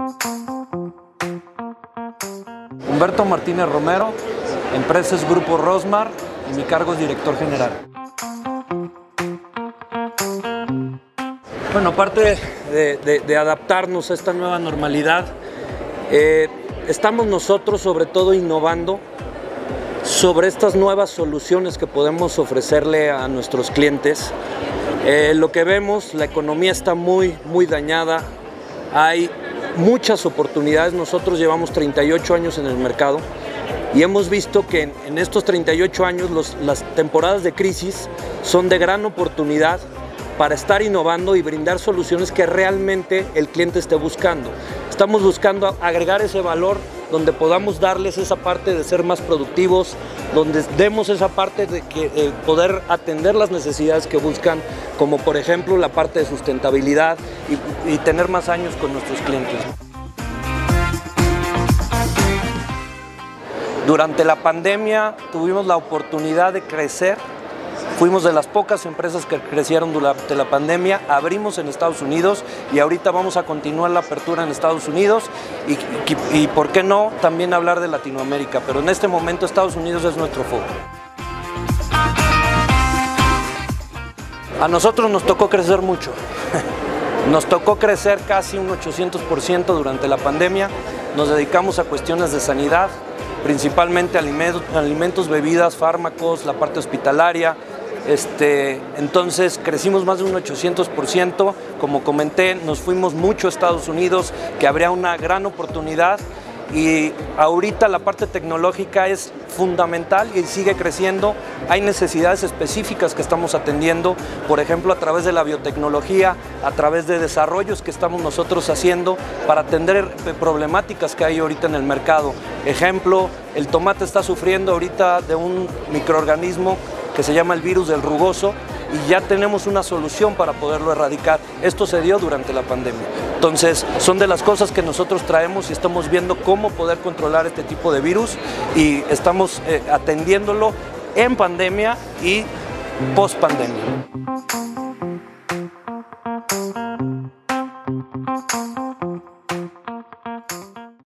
Humberto Martínez Romero, empresa es Grupo Rosmar y mi cargo es director general. Bueno, aparte de adaptarnos a esta nueva normalidad, estamos nosotros sobre todo innovando sobre estas nuevas soluciones que podemos ofrecerle a nuestros clientes. Lo que vemos, la economía está muy dañada, hay muchas oportunidades. Nosotros llevamos 38 años en el mercado y hemos visto que en estos 38 años las temporadas de crisis son de gran oportunidad para estar innovando y brindar soluciones que realmente el cliente esté buscando. Estamos buscando agregar ese valor donde podamos darles esa parte de ser más productivos, donde demos esa parte de poder atender las necesidades que buscan, como por ejemplo la parte de sustentabilidad y tener más años con nuestros clientes. Durante la pandemia tuvimos la oportunidad de crecer. Fuimos de las pocas empresas que crecieron durante la pandemia, abrimos en Estados Unidos y ahorita vamos a continuar la apertura en Estados Unidos y por qué no, también hablar de Latinoamérica, pero en este momento Estados Unidos es nuestro foco. A nosotros nos tocó crecer mucho, nos tocó crecer casi un 800% durante la pandemia, nos dedicamos a cuestiones de sanidad, principalmente alimentos, bebidas, fármacos, la parte hospitalaria. Entonces crecimos más de un 800%, como comenté, nos fuimos mucho a Estados Unidos, que habría una gran oportunidad y ahorita la parte tecnológica es fundamental y sigue creciendo. Hay necesidades específicas que estamos atendiendo, por ejemplo a través de la biotecnología, a través de desarrollos que estamos nosotros haciendo para atender problemáticas que hay ahorita en el mercado. Ejemplo, el tomate está sufriendo ahorita de un microorganismo que se llama el virus del rugoso y ya tenemos una solución para poderlo erradicar. Esto se dio durante la pandemia. Entonces, son de las cosas que nosotros traemos y estamos viendo cómo poder controlar este tipo de virus y estamos atendiéndolo en pandemia y post pandemia.